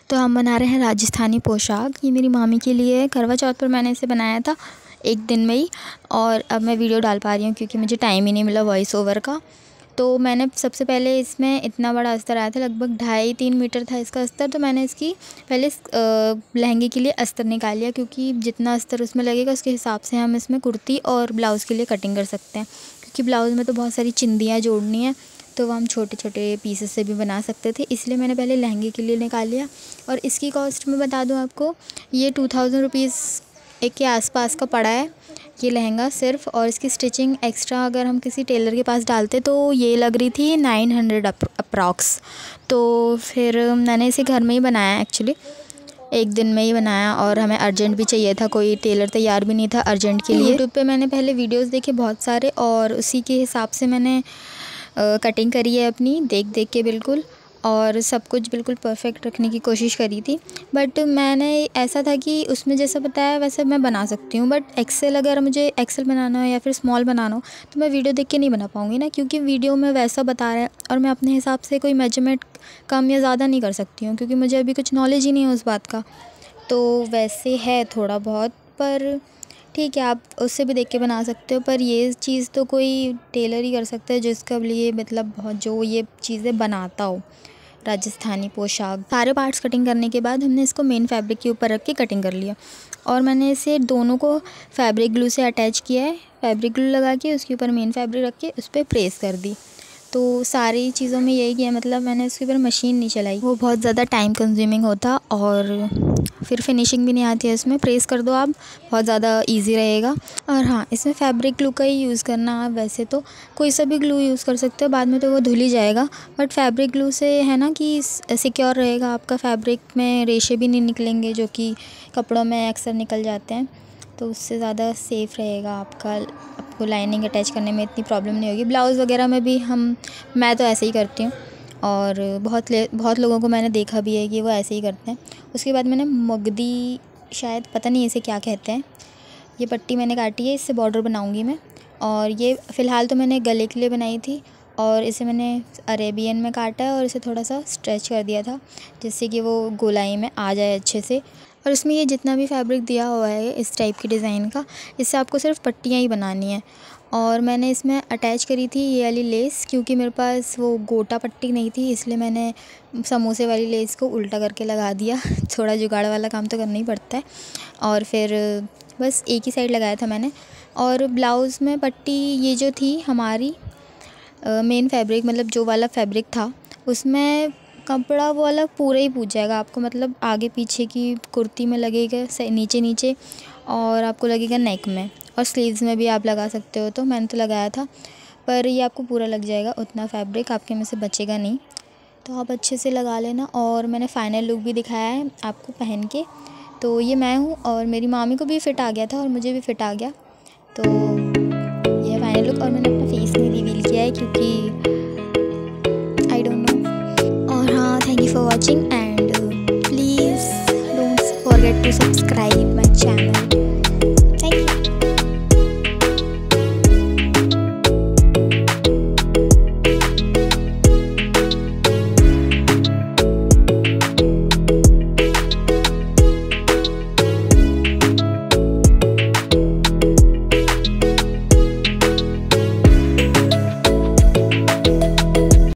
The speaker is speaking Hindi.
तो हम बना रहे हैं राजस्थानी पोशाक। ये मेरी मामी के लिए है। करवा चौथ पर मैंने इसे बनाया था एक दिन में ही, और अब मैं वीडियो डाल पा रही हूँ क्योंकि मुझे टाइम ही नहीं मिला वॉइस ओवर का। तो मैंने सबसे पहले इसमें इतना बड़ा अस्तर आया था, लगभग 2.5-3 मीटर था इसका अस्तर। तो मैंने इसकी पहले लहंगे के लिए अस्तर निकाल लिया, क्योंकि जितना अस्तर उसमें लगेगा उसके हिसाब से हम इसमें कुर्ती और ब्लाउज़ के लिए कटिंग कर सकते हैं। क्योंकि ब्लाउज़ में तो बहुत सारी चिंदियाँ जोड़नी है, तो वो हम छोटे छोटे पीसेस से भी बना सकते थे, इसलिए मैंने पहले लहंगे के लिए निकाल लिया। और इसकी कॉस्ट मैं बता दूं आपको, ये 2000 रुपीज़ एक के आसपास का पड़ा है ये लहंगा सिर्फ। और इसकी स्टिचिंग एक्स्ट्रा अगर हम किसी टेलर के पास डालते तो ये लग रही थी 900 अप्रॉक्स। तो फिर मैंने इसे घर में ही बनाया, एक्चुअली एक दिन में ही बनाया। और हमें अर्जेंट भी चाहिए था, कोई टेलर तैयार भी नहीं था अर्जेंट के लिए। यूट्यूब पे मैंने पहले वीडियोस देखे बहुत सारे, और उसी के हिसाब से मैंने कटिंग करी है अपनी, देख देख के बिल्कुल, और सब कुछ बिल्कुल परफेक्ट रखने की कोशिश करी थी। बट मैंने ऐसा था कि उसमें जैसा बताया वैसे मैं बना सकती हूँ, बट एक्सेल अगर मुझे एक्सेल बनाना हो या फिर स्मॉल बनाना हो तो मैं वीडियो देख के नहीं बना पाऊँगी ना, क्योंकि वीडियो में वैसा बता रहा है और मैं अपने हिसाब से कोई मेजरमेंट कम या ज़्यादा नहीं कर सकती हूँ, क्योंकि मुझे अभी कुछ नॉलेज ही नहीं है उस बात का। तो वैसे है थोड़ा बहुत, पर ठीक है आप उससे भी देख के बना सकते हो। पर ये चीज़ तो कोई टेलर ही कर सकता है जिसका लिए मतलब बहुत जो ये चीज़ें बनाता हो। राजस्थानी पोशाक सारे पार्ट्स कटिंग करने के बाद हमने इसको मेन फैब्रिक के ऊपर रख के कटिंग कर लिया, और मैंने इसे दोनों को फैब्रिक ग्लू से अटैच किया है। फैब्रिक ग्लू लगा के उसके ऊपर मेन फैब्रिक रख के उस पर प्रेस कर दी। तो सारी चीज़ों में यही किया, मतलब मैंने उसके ऊपर मशीन नहीं चलाई, वो बहुत ज़्यादा टाइम कंज्यूमिंग होता और फिर फिनिशिंग भी नहीं आती है इसमें। प्रेस कर दो आप, बहुत ज़्यादा इजी रहेगा। और हाँ, इसमें फैब्रिक ग्लू का ही यूज़ करना। आप वैसे तो कोई सा भी ग्लू यूज़ कर सकते हो, बाद में तो वो धुल ही जाएगा, बट फैब्रिक ग्लू से है ना कि सिक्योर रहेगा आपका। फैब्रिक में रेशे भी नहीं निकलेंगे जो कि कपड़ों में अक्सर निकल जाते हैं, तो उससे ज़्यादा सेफ़ रहेगा आपको लाइनिंग अटैच करने में इतनी प्रॉब्लम नहीं होगी। ब्लाउज़ वगैरह में भी मैं तो ऐसे ही करती हूँ, और बहुत लोगों को मैंने देखा भी है कि वो ऐसे ही करते हैं। उसके बाद मैंने मगदी, शायद पता नहीं इसे क्या कहते हैं, ये पट्टी मैंने काटी है, इससे बॉर्डर बनाऊंगी मैं। और ये फ़िलहाल तो मैंने गले के लिए बनाई थी, और इसे मैंने अरेबियन में काटा है और इसे थोड़ा सा स्ट्रेच कर दिया था जिससे कि वो गोलाई में आ जाए अच्छे से। और इसमें ये जितना भी फैब्रिक दिया हुआ है इस टाइप की डिज़ाइन का, इससे आपको सिर्फ पट्टियाँ ही बनानी है। और मैंने इसमें अटैच करी थी ये वाली लेस, क्योंकि मेरे पास वो गोटा पट्टी नहीं थी, इसलिए मैंने समोसे वाली लेस को उल्टा करके लगा दिया। थोड़ा जुगाड़ वाला काम तो करना ही पड़ता है। और फिर बस एक ही साइड लगाया था मैंने। और ब्लाउज़ में पट्टी ये जो थी हमारी मेन फैब्रिक, मतलब जो वाला फैब्रिक था उसमें कपड़ा वो वाला पूरा ही पूछ जाएगा आपको, मतलब आगे पीछे की कुर्ती में लगेगा नीचे नीचे, और आपको लगेगा नेक में, और स्लीव्स में भी आप लगा सकते हो। तो मैंने तो लगाया था, पर ये आपको पूरा लग जाएगा, उतना फैब्रिक आपके में से बचेगा नहीं, तो आप अच्छे से लगा लेना। और मैंने फ़ाइनल लुक भी दिखाया है आपको पहन के। तो ये मैं हूँ, और मेरी मामी को भी फ़िट आ गया था और मुझे भी फ़िट आ गया। तो ये फाइनल लुक, और मैंने अपना फेस नहीं रिवील किया है क्योंकि आई डोंट नो। और हाँ, thank you for watching, and please don't forget to subscribe my channel.